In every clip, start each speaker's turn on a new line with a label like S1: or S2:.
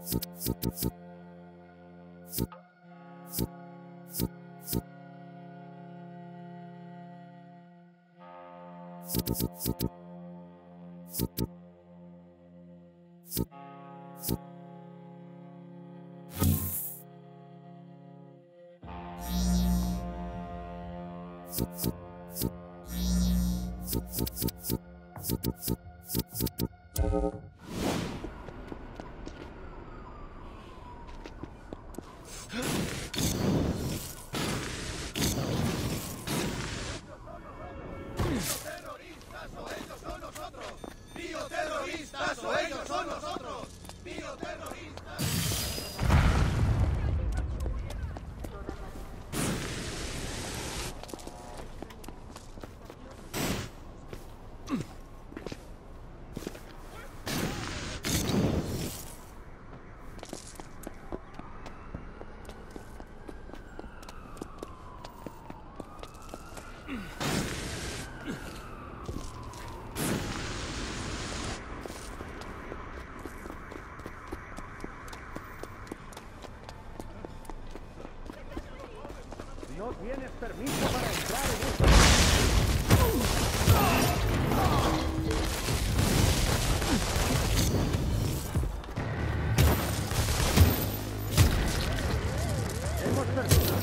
S1: No tienes permiso para entrar en esta... Hemos perdido.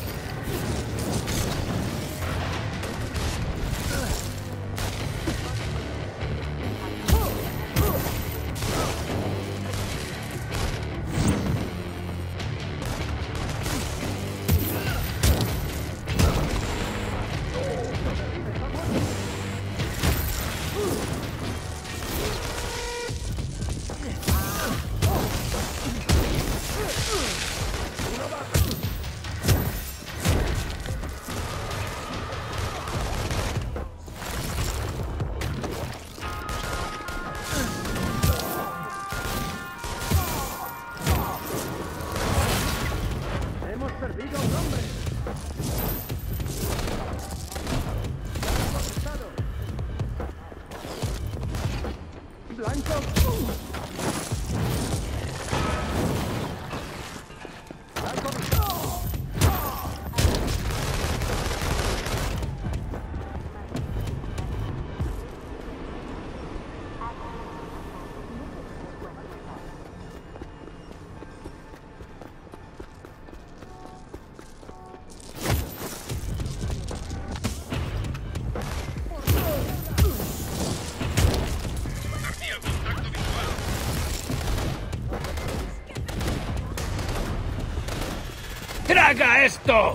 S2: ¡Traga esto!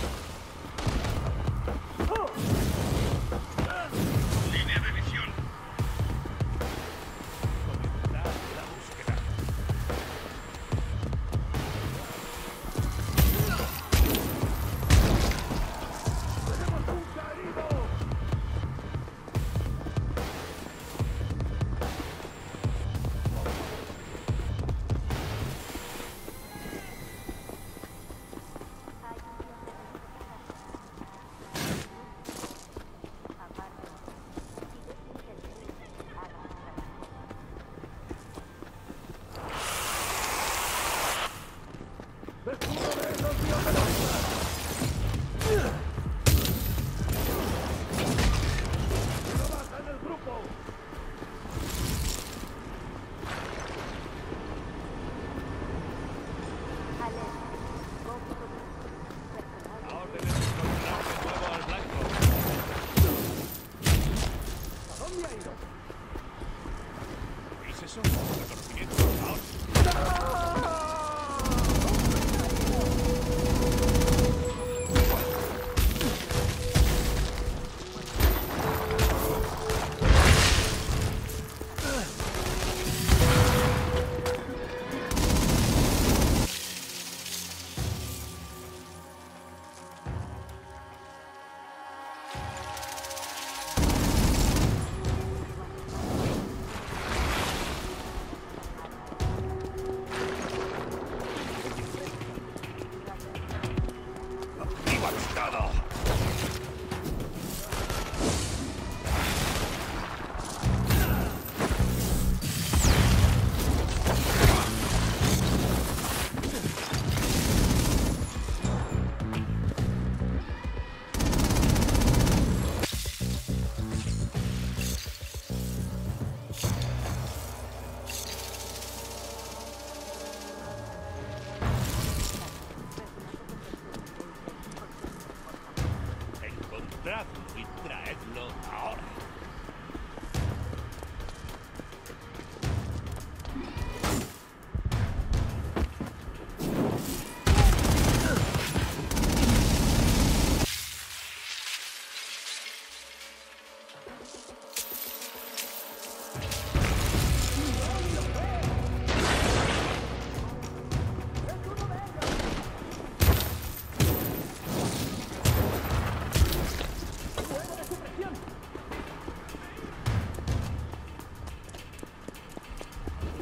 S3: Línea de visión.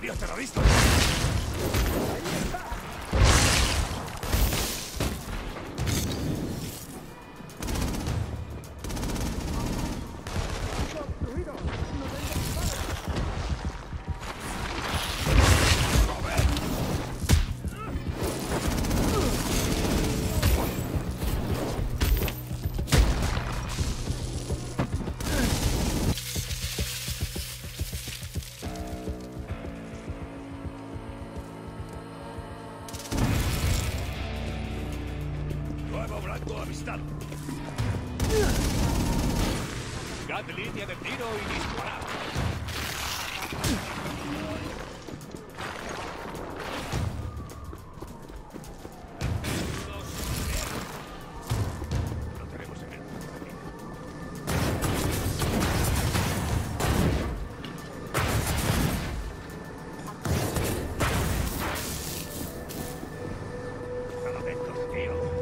S2: ¡Adiós, terrorista! Nuevo blanco avistado. Gat línea de tiro y disparar. Lo tenemos en el... Están atentos, tío.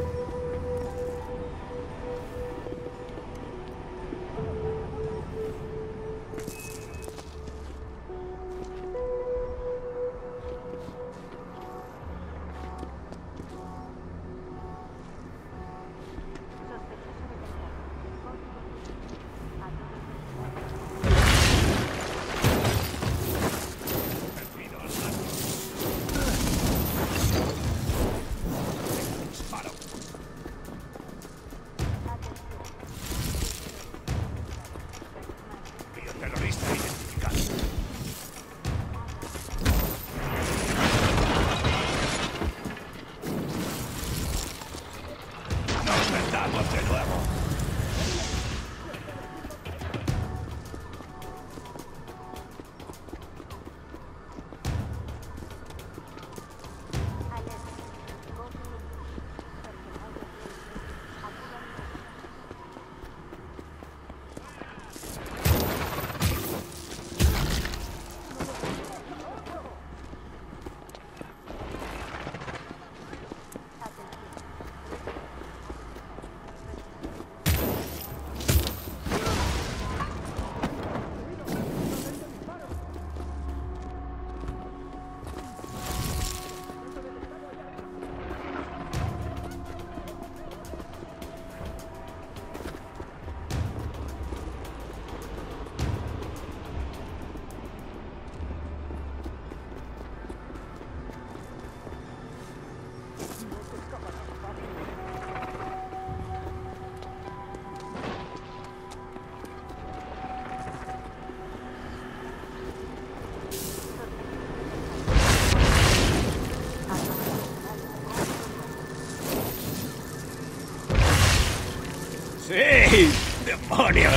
S2: Terrorista identificado. Nos metamos de nuevo. ¡Sí! ¡Demonios!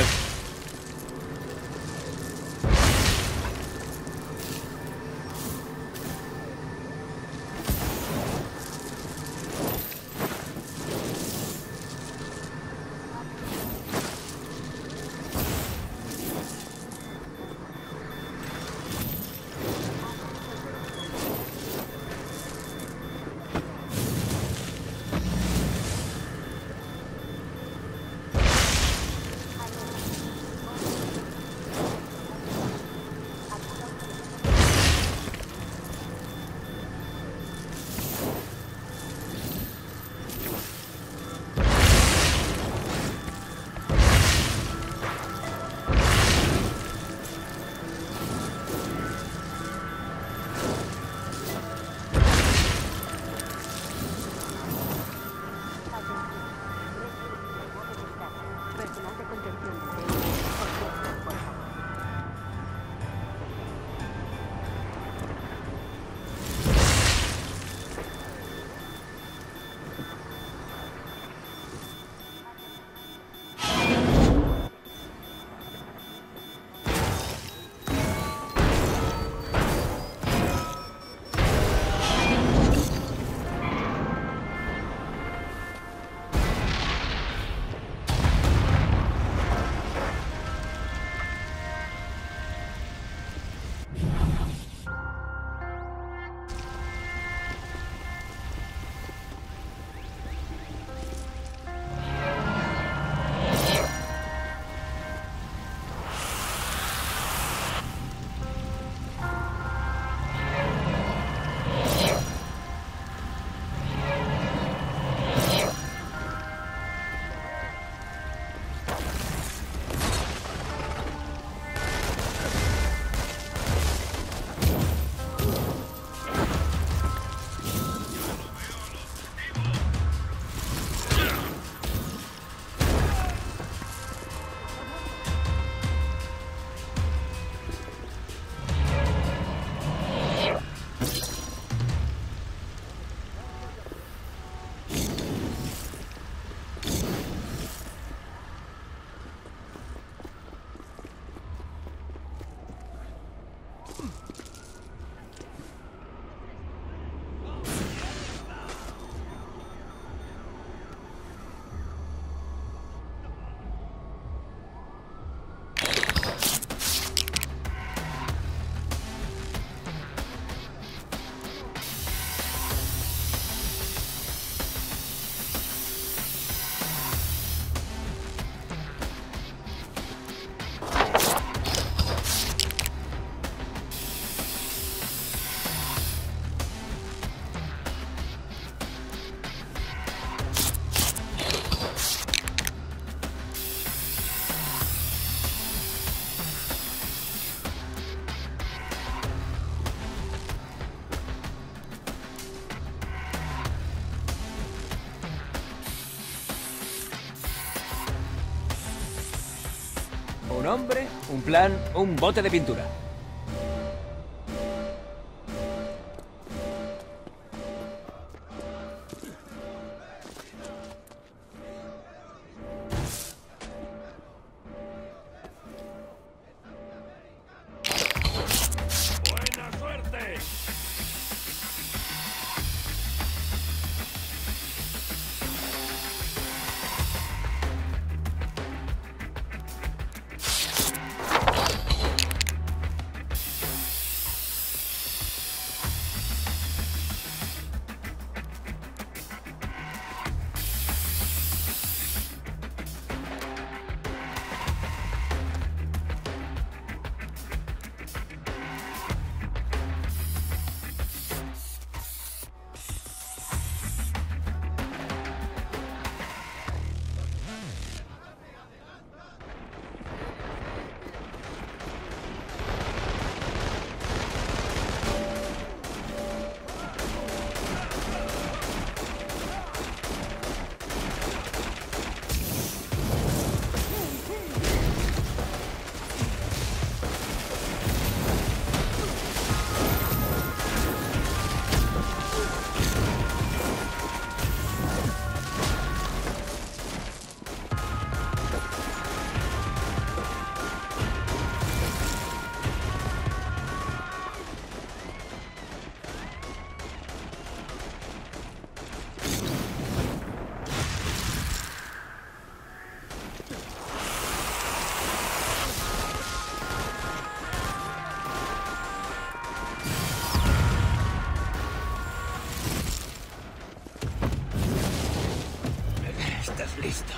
S4: nombre, un plan, un bote de pintura.
S2: ¡Buena suerte!
S4: ¿Estás listo?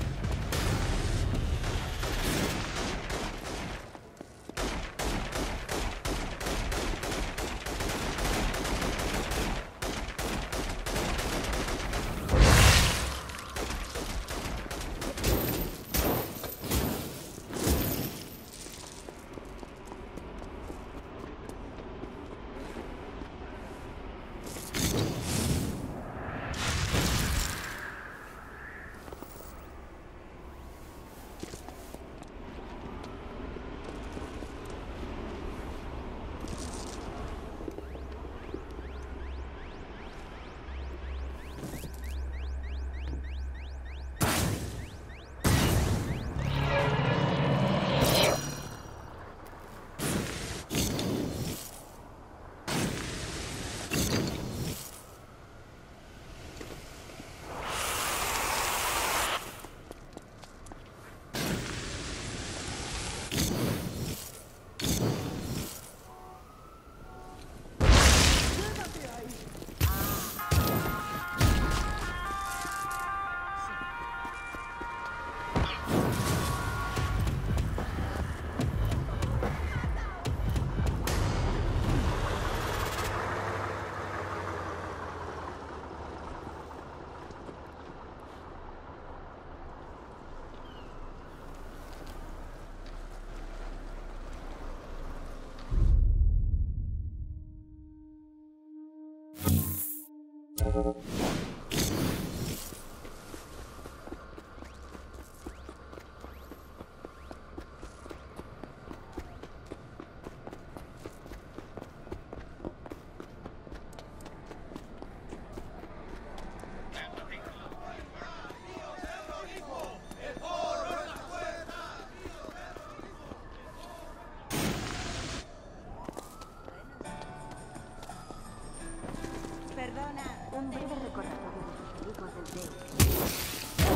S5: Perdona, un breve recordatorio de los enemigos del Dale.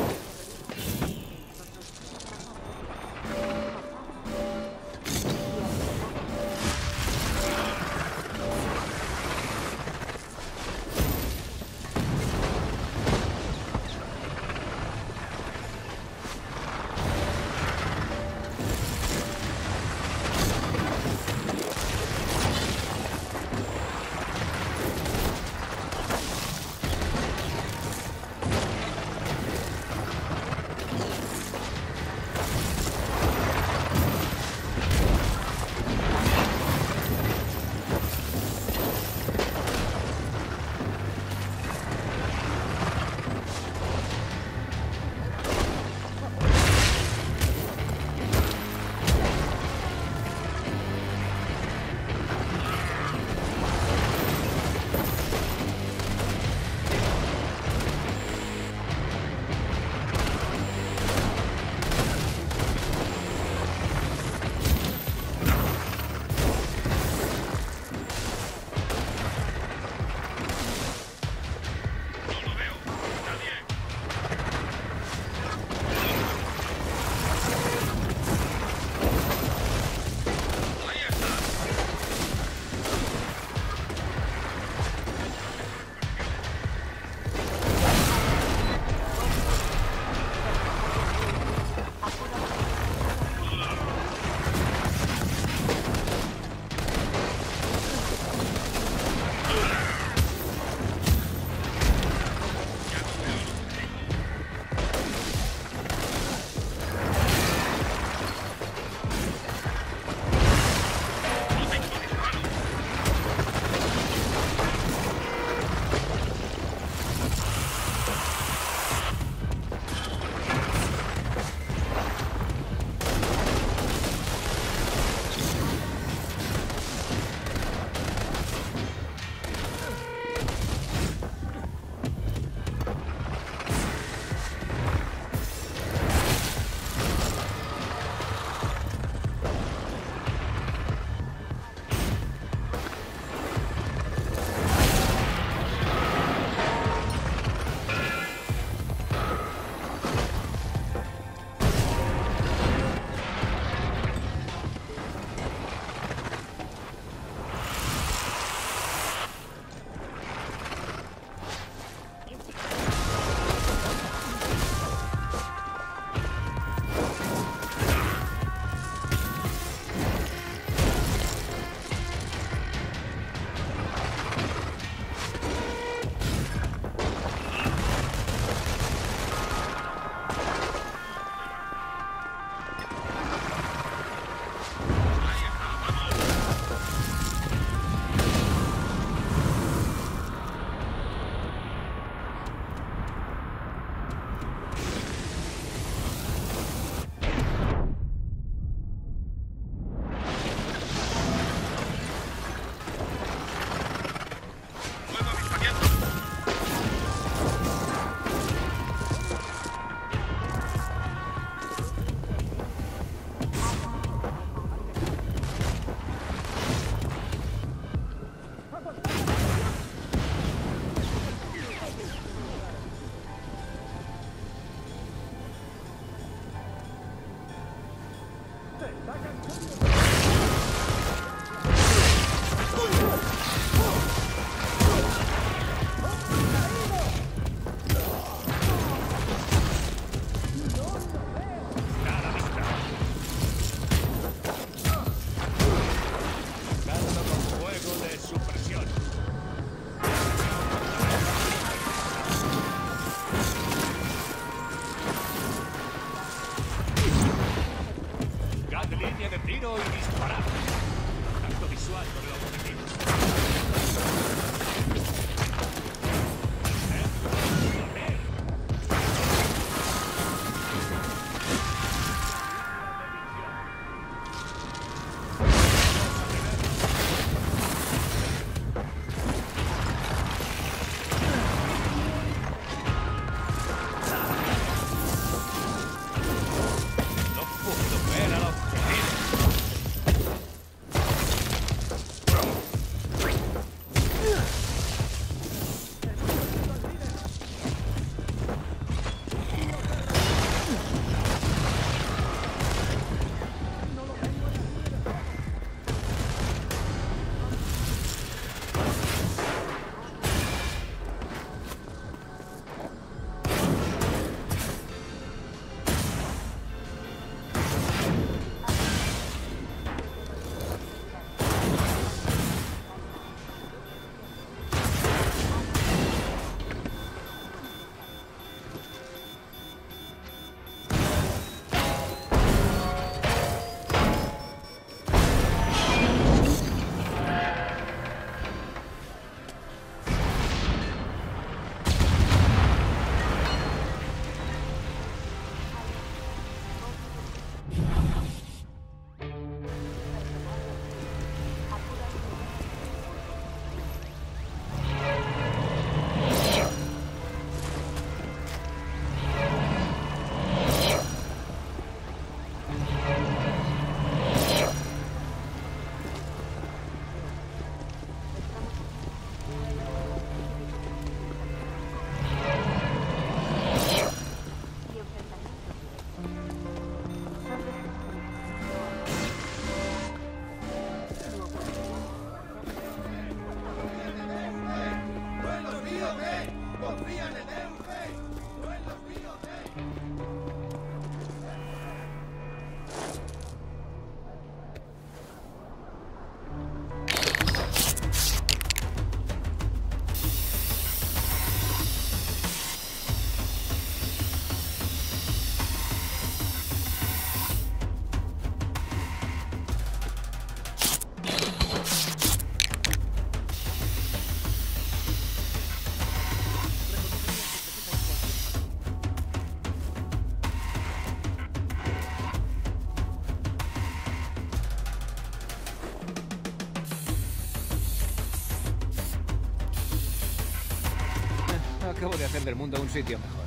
S4: Acabo de hacer del mundo un sitio mejor.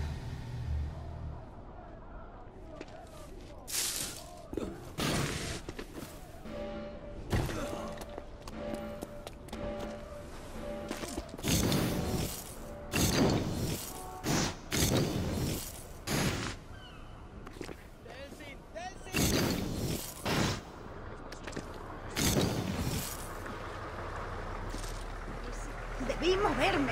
S5: Debí moverme.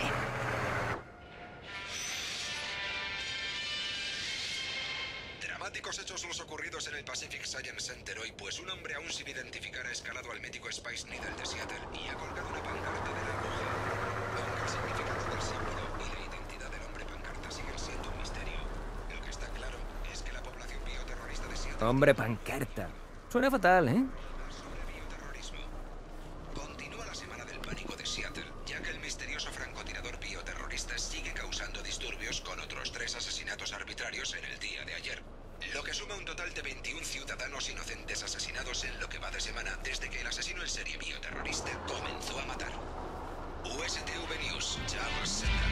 S3: Dramáticos hechos los ocurridos en el Pacific Science Center hoy, pues un hombre aún sin identificar ha escalado al mítico Space Needle de Seattle y ha colgado una pancarta de la aguja. Aunque el significado del símbolo y la identidad del hombre pancarta siguen siendo un misterio, lo que está claro es que la población bioterrorista de Seattle...
S4: Hombre pancarta. Suena fatal, ¿eh?
S3: sobre bioterrorismo. Continúa la semana del pánico de Seattle, ya que el misterioso francotirador bioterrorista sigue causando disturbios con otros 3 asesinatos arbitrarios en el día de ayer. Lo que suma un total de 21 ciudadanos inocentes asesinados en lo que va de semana desde que el asesino en serie bioterrorista comenzó a matar. USTV News, Charles Sender.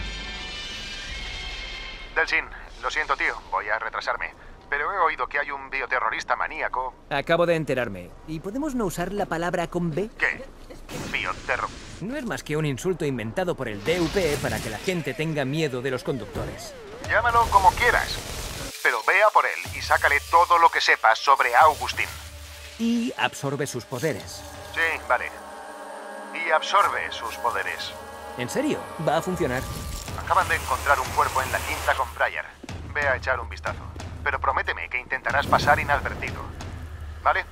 S6: Delsin, lo siento, tío, voy a retrasarme. Pero he oído que hay un bioterrorista maníaco.
S4: Acabo de enterarme. ¿Y podemos no usar la palabra con B?
S6: ¿Qué? Bioterror.
S4: No es más que un insulto inventado por el DUP para que la gente tenga miedo de los conductores.
S6: Llámalo como quieras. Pero ve a por él y sácale todo lo que sepas sobre Augustin.
S4: Y absorbe sus poderes.
S6: Sí, vale. Y absorbe sus poderes.
S4: ¿En serio? ¿Va a funcionar?
S6: Acaban de encontrar un cuerpo en la quinta con Pryor. Ve a echar un vistazo. Pero prométeme que intentarás pasar inadvertido. ¿Vale?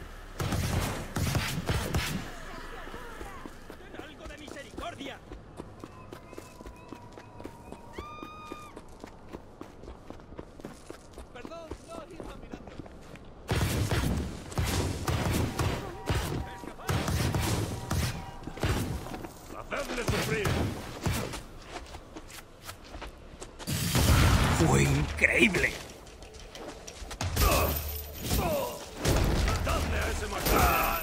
S2: ¡Algo de misericordia! Perdón, no, iba mirando. ¡Hacedle sufrir!
S4: ¡Fue increíble!
S2: ¡Dadle a ese matar!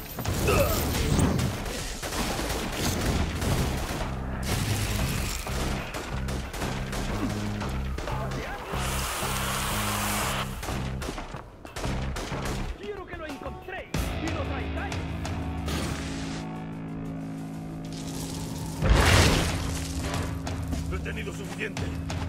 S1: Quiero que lo encontréis y lo traigáis.
S2: He tenido suficiente.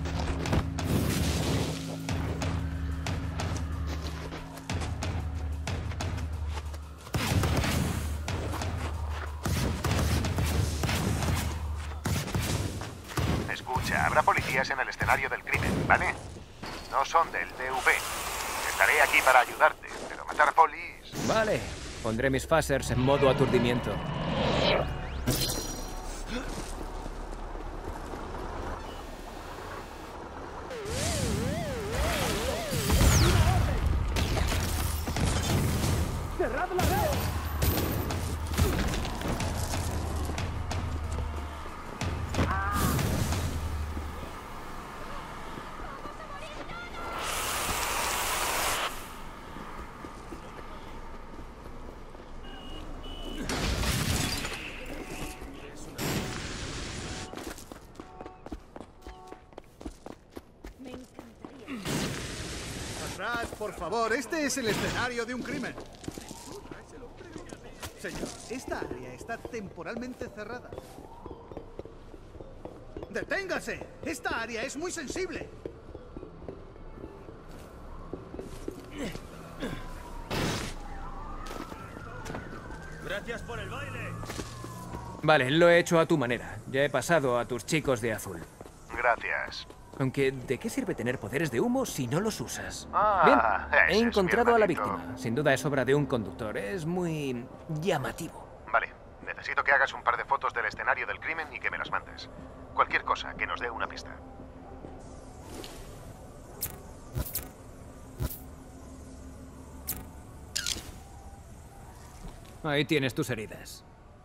S6: Escucha, habrá policías en el escenario del crimen, ¿vale? No son del DV. Estaré aquí para ayudarte, pero matar polis...
S4: Vale. Pondré mis phasers en modo aturdimiento.
S1: ¡Cerrad la red!
S5: Me encantaría.
S7: Atrás, por favor. Este es el escenario de un crimen. Señor, esta área está temporalmente cerrada. ¡Deténgase! Esta área es muy sensible.
S2: ¡Gracias por el baile!
S4: Vale, lo he hecho a tu manera. Ya he pasado a tus chicos de azul.
S6: Gracias.
S4: Aunque, ¿de qué sirve tener poderes de humo si no los usas?
S6: Ah,
S4: Bien,
S6: ese
S4: he
S6: es mi
S4: encontrado a la
S6: hermanito.
S4: víctima. Sin duda es obra de un conductor. Es muy llamativo.
S6: Vale, necesito que hagas un par de fotos del escenario del crimen y que me las mandes. Cualquier cosa que nos dé una pista.
S4: Ahí tienes tus heridas.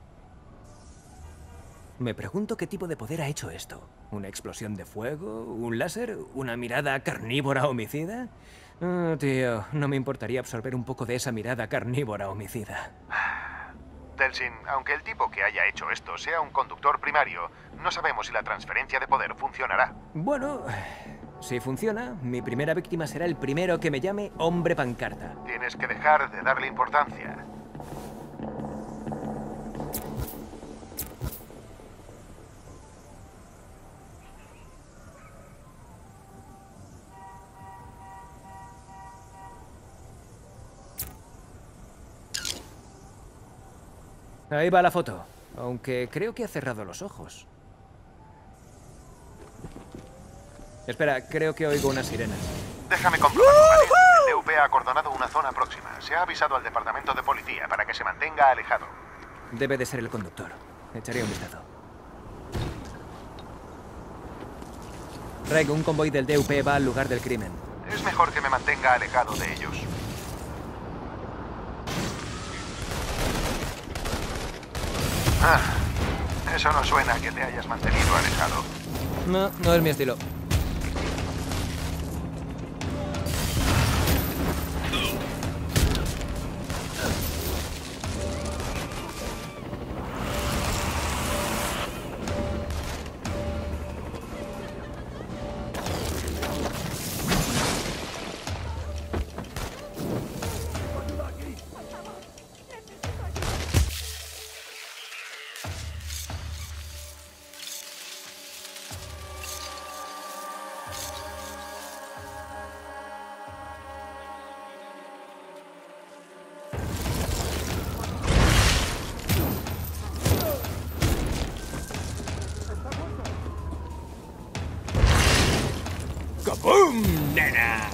S4: Me pregunto qué tipo de poder ha hecho esto. ¿Una explosión de fuego? ¿Un láser? ¿Una mirada carnívora homicida? Oh, tío, no me importaría absorber un poco de esa mirada carnívora homicida.
S6: Delsin, aunque el tipo que haya hecho esto sea un conductor primario, no sabemos si la transferencia de poder funcionará.
S4: Bueno, si funciona, mi primera víctima será el primero que me llame hombre pancarta.
S6: Tienes que dejar de darle importancia.
S4: Ahí va la foto, aunque creo que ha cerrado los ojos. Espera, creo que oigo unas sirenas.
S6: Déjame comprobarlo, ¿vale? El DUP ha acordonado una zona próxima. Se ha avisado al departamento de policía para que se mantenga alejado.
S4: Debe de ser el conductor. Echaré un vistazo. Reg, un convoy del DUP va al lugar del crimen.
S6: Es mejor que me mantenga alejado de ellos. Ah, eso no suena a que te hayas mantenido alejado.
S4: No, no es mi estilo.
S2: ¡Kabum, nena!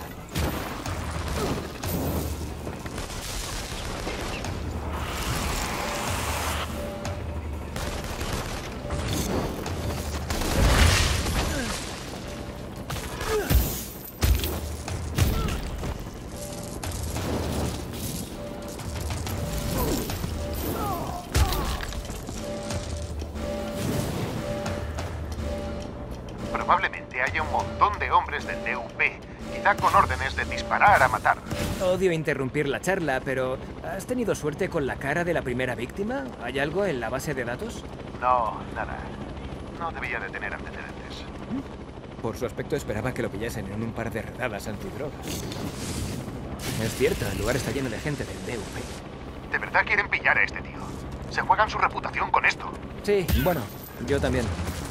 S6: Probablemente haya un montón de hombres del DUP, quizá con órdenes de disparar a matar.
S4: Odio interrumpir la charla, pero ¿has tenido suerte con la cara de la primera víctima? ¿Hay algo en la base de datos?
S6: No, nada. No debía de tener antecedentes.
S4: Por su aspecto esperaba que lo pillasen en un par de redadas antidrogas. Es cierto, el lugar está lleno de gente del DUP.
S6: ¿De verdad quieren pillar a este tío? Se juegan su reputación con esto.
S4: Sí, bueno, yo también.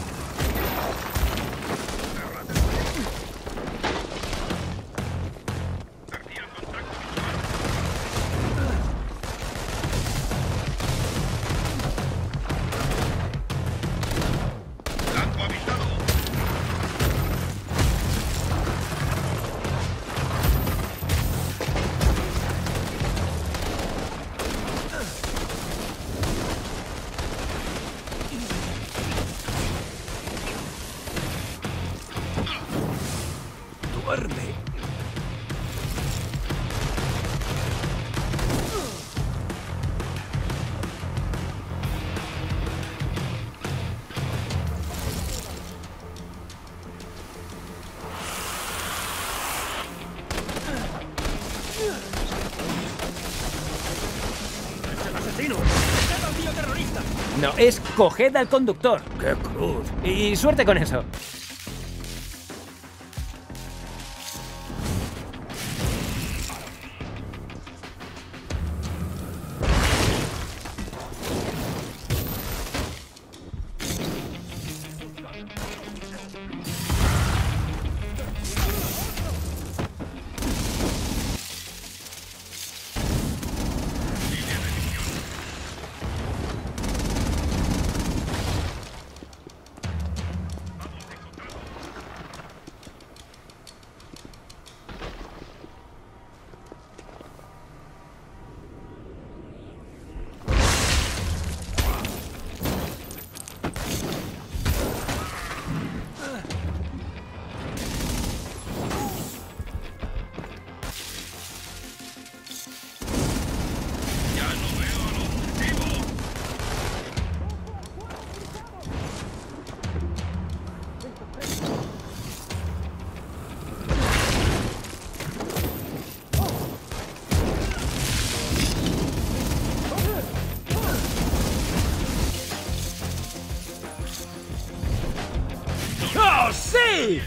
S4: Duerme.
S1: ¡Asesino! ¡Coged al bioterrorista!
S4: No, es coged al conductor. ¡Qué cruz! Y suerte con eso.
S1: ¡Oh, sí!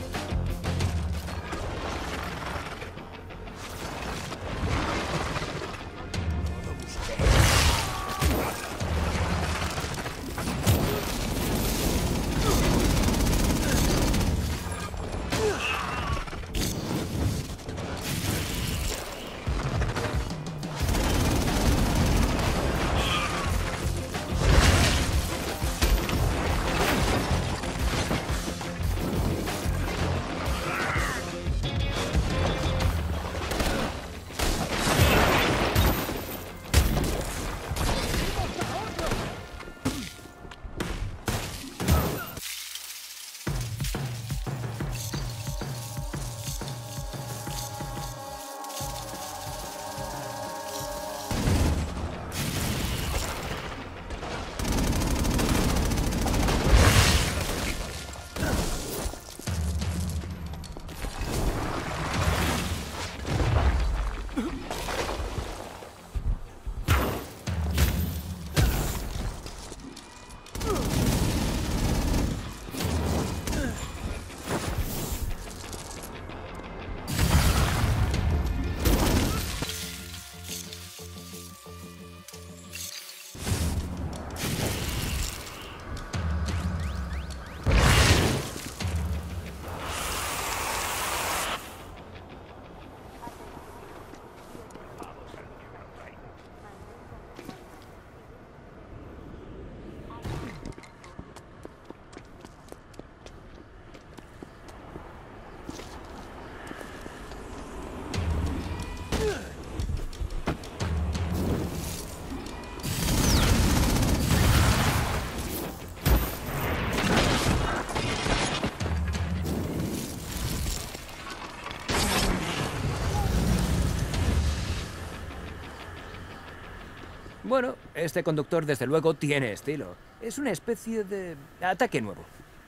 S4: Bueno, este conductor desde luego tiene estilo. Es una especie de ataque nuevo.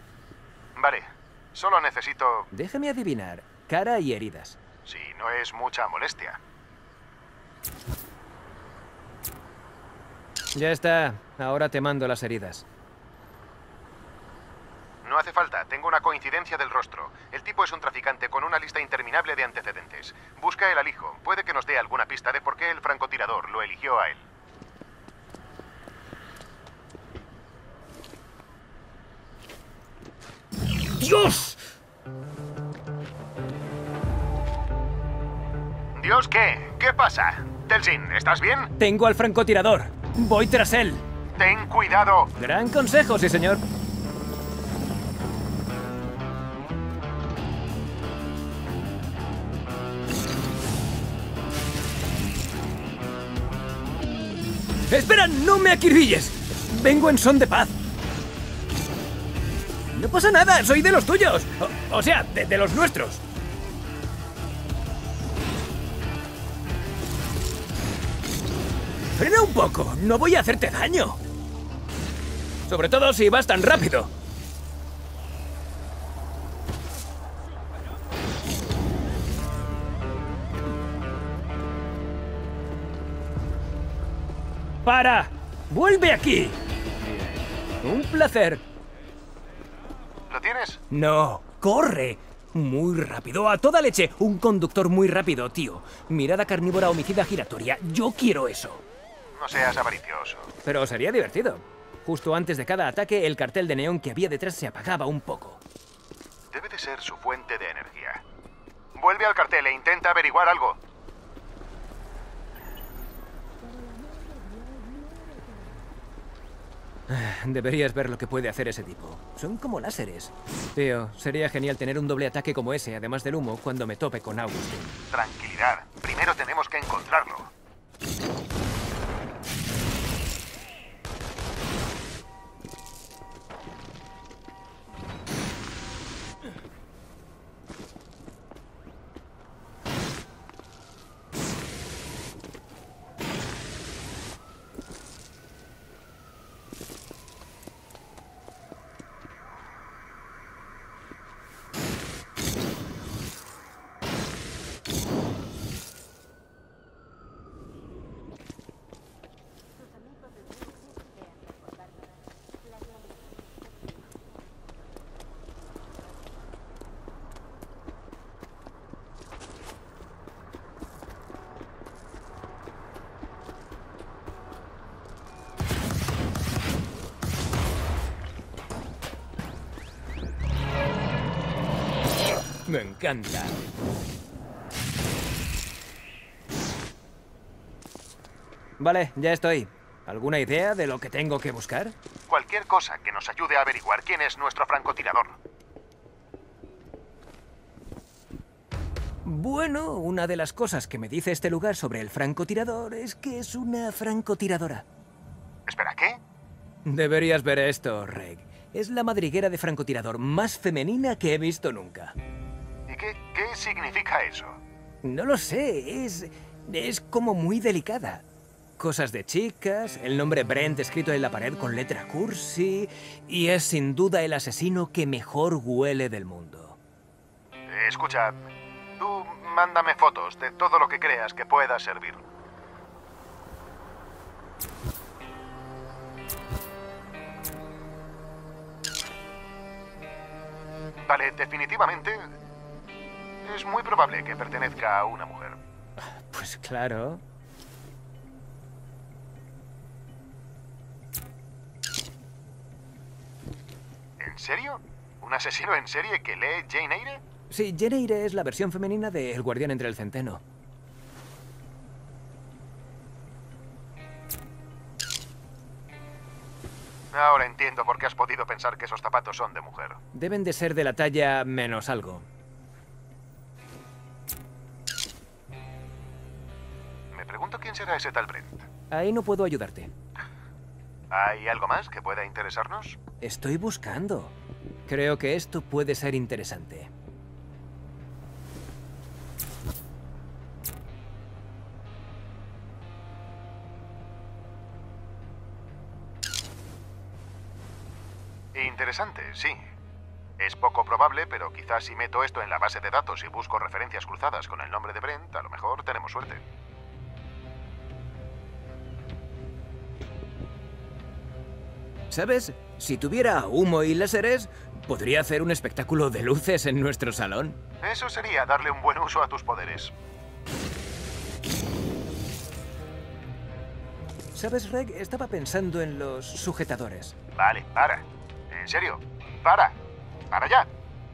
S6: Vale, solo necesito...
S4: Déjeme adivinar, cara y heridas.
S6: Si no es mucha molestia.
S4: Ya está, ahora te mando las heridas.
S6: No hace falta, tengo una coincidencia del rostro. El tipo es un traficante con una lista interminable de antecedentes. Busca el alijo, puede que nos dé alguna pista de por qué el francotirador lo eligió a él.
S1: ¡Dios!
S6: ¿Dios qué? ¿Qué pasa? Delsin, ¿estás bien?
S4: Tengo al francotirador. Voy tras él.
S6: Ten cuidado.
S4: Gran consejo, sí señor. ¡Espera! ¡No me acribilles! Vengo en son de paz. No pasa nada, soy de los tuyos. O sea, de los nuestros. Frena un poco, no voy a hacerte daño. Sobre todo si vas tan rápido. ¡Para! ¡Vuelve aquí! Un placer.
S6: ¿Lo tienes?
S4: No, corre. Muy rápido, a toda leche. Un conductor muy rápido, tío. Mirada carnívora homicida giratoria. Yo quiero eso.
S6: No seas avaricioso.
S4: Pero sería divertido. Justo antes de cada ataque, el cartel de neón que había detrás se apagaba un poco.
S6: Debe de ser su fuente de energía. Vuelve al cartel e intenta averiguar algo.
S4: Deberías ver lo que puede hacer ese tipo. Son como láseres. Tío, sería genial tener un doble ataque como ese, además del humo, cuando me tope con Augustin.
S6: Tranquilidad. Primero tenemos que encontrarlo.
S4: Me encanta. Vale, ya estoy. ¿Alguna idea de lo que tengo que buscar?
S6: Cualquier cosa que nos ayude a averiguar quién es nuestro francotirador.
S4: Bueno, una de las cosas que me dice este lugar sobre el francotirador es que es una francotiradora.
S6: Espera, ¿qué?
S4: Deberías ver esto, Reg. Es la madriguera de francotirador más femenina que he visto nunca.
S6: ¿Y qué significa eso?
S4: No lo sé, es como muy delicada. Cosas de chicas, el nombre Brent escrito en la pared con letra cursi, y es sin duda el asesino que mejor huele del mundo.
S6: Escucha, tú mándame fotos de todo lo que creas que pueda servir. Vale, definitivamente es muy probable que pertenezca a una mujer.
S4: Pues claro.
S6: ¿En serio? ¿Un asesino en serie que lee Jane Eyre?
S4: Sí, Jane Eyre es la versión femenina de El guardián entre el centeno.
S6: Ahora entiendo por qué has podido pensar que esos zapatos son de mujer.
S4: Deben de ser de la talla menos algo.
S6: Me pregunto quién será ese tal Brent.
S4: Ahí no puedo ayudarte.
S6: ¿Hay algo más que pueda interesarnos?
S4: Estoy buscando. Creo que esto puede ser interesante.
S6: Interesante, sí. Es poco probable, pero quizás si meto esto en la base de datos y busco referencias cruzadas con el nombre de Brent, a lo mejor tenemos suerte.
S4: ¿Sabes? Si tuviera humo y láseres, podría hacer un espectáculo de luces en nuestro salón.
S6: Eso sería darle un buen uso a tus poderes.
S4: ¿Sabes, Reg? Estaba pensando en los sujetadores.
S6: Vale, para. En serio, para. Para ya.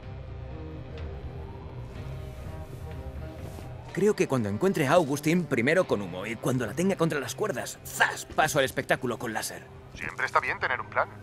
S4: Creo que cuando encuentre a Augustine, primero con humo, y cuando la tenga contra las cuerdas, ¡zas!, paso al espectáculo con láser.
S6: Siempre está bien tener un plan.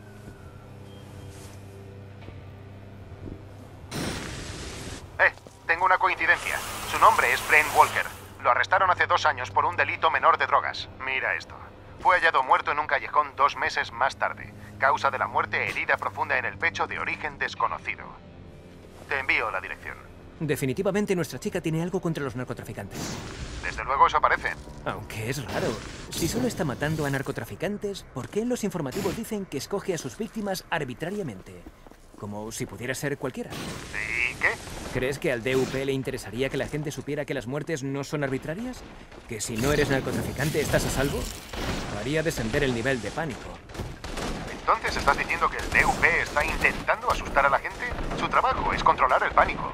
S6: Tengo una coincidencia. Su nombre es Brent Walker. Lo arrestaron hace 2 años por un delito menor de drogas. Mira esto. Fue hallado muerto en un callejón 2 meses más tarde. Causa de la muerte, herida profunda en el pecho de origen desconocido. Te envío la dirección.
S4: Definitivamente nuestra chica tiene algo contra los narcotraficantes.
S6: Desde luego eso parece.
S4: Aunque es raro. Si solo está matando a narcotraficantes, ¿por qué en los informativos dicen que escoge a sus víctimas arbitrariamente? Como si pudiera ser cualquiera.
S6: ¿Y qué?
S4: ¿Crees que al DUP le interesaría que la gente supiera que las muertes no son arbitrarias? ¿Que si no eres narcotraficante estás a salvo? Haría descender el nivel de pánico.
S6: ¿Entonces estás diciendo que el DUP está intentando asustar a la gente? Su trabajo es controlar el pánico.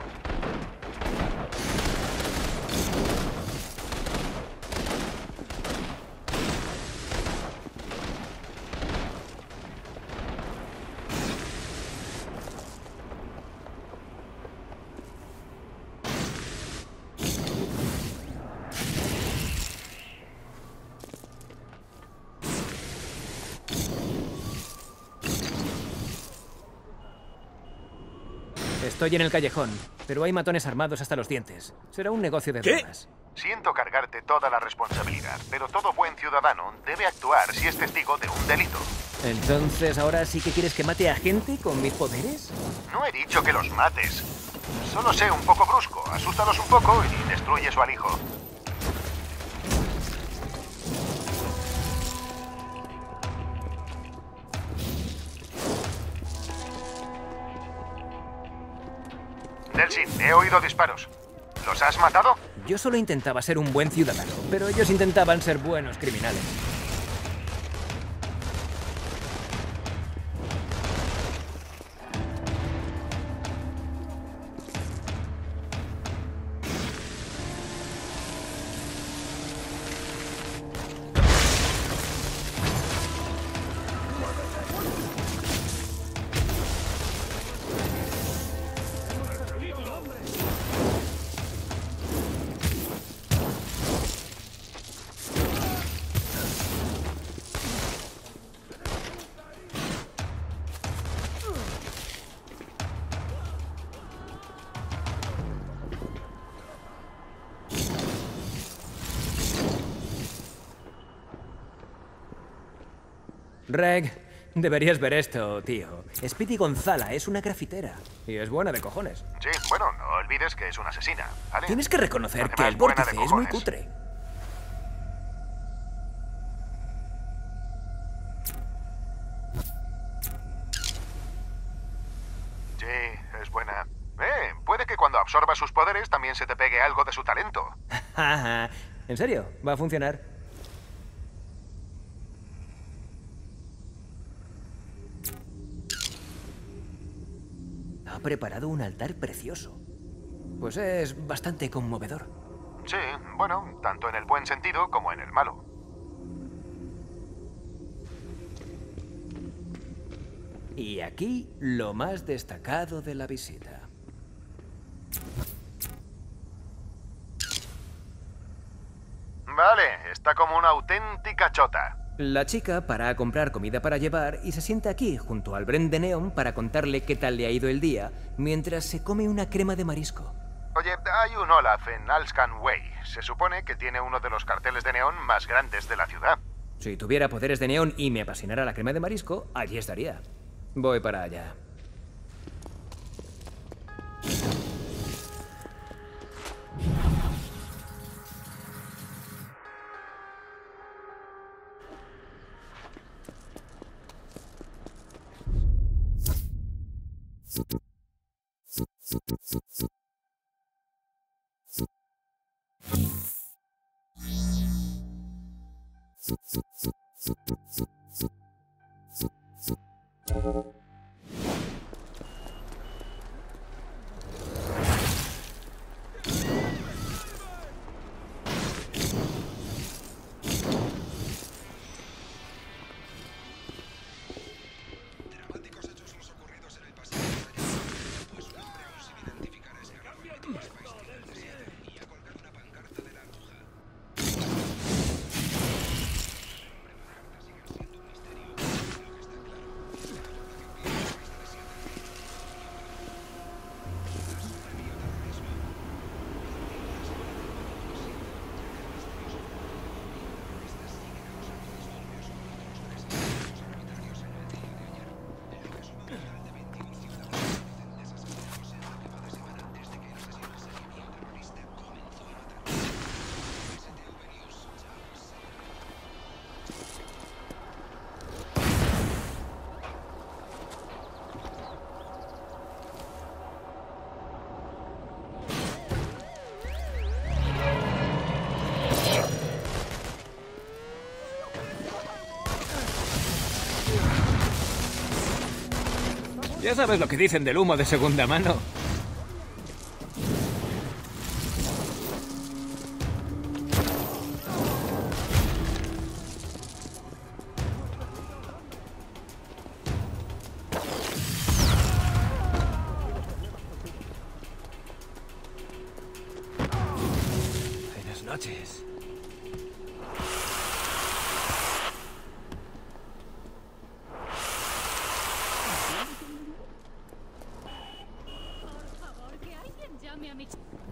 S4: Estoy en el callejón, pero hay matones armados hasta los dientes. Será un negocio de drogas.
S6: Siento cargarte toda la responsabilidad, pero todo buen ciudadano debe actuar si es testigo de un delito.
S4: Entonces, ¿ahora sí que quieres que mate a gente con mis poderes?
S6: No he dicho que los mates. Solo sé un poco brusco. Asústalos un poco y destruye su alijo. Delsin, he oído disparos. ¿Los has matado?
S4: Yo solo intentaba ser un buen ciudadano, pero ellos intentaban ser buenos criminales. Reg, deberías ver esto, tío. Speedy Gonzala es una grafitera. Y es buena de cojones.
S6: Sí, bueno, no olvides que es una asesina, ¿vale?
S4: Tienes que reconocer
S6: Además,
S4: que el
S6: buena de
S4: vórtice es muy
S6: cojones.
S4: cutre.
S6: Sí, es buena. Puede que cuando absorba sus poderes también se te pegue algo de su talento.
S4: ¿En serio? ¿Va a funcionar? Ha preparado un altar precioso. Pues es bastante conmovedor.
S6: Sí, bueno, tanto en el buen sentido como en el malo.
S4: Y aquí lo más destacado de la visita.
S6: Vale, está como una auténtica chota.
S4: La chica para a comprar comida para llevar y se sienta aquí junto al Brent de Neon para contarle qué tal le ha ido el día mientras se come una crema de marisco.
S6: Oye, hay un Olaf en Alscan Way. Se supone que tiene uno de los carteles de neón más grandes de la ciudad.
S4: Si tuviera poderes de neón y me apasionara la crema de marisco, allí estaría. Voy para allá.
S3: Dramáticos hechos los ocurridos en el pasado de ayer, pues un hombre aún sin identificar ha escapado de los países del Seattle y ha colgado una pancarta de la aguja. El nombre de la pancarta sigue siendo un misterio. Lo que está claro es que la población vive en el país de Seattle. Ha sobrevivido terrorismo.
S2: Ya sabes lo que dicen del humo de segunda mano. Buenas noches.
S8: Por favor, que alguien llame a mi...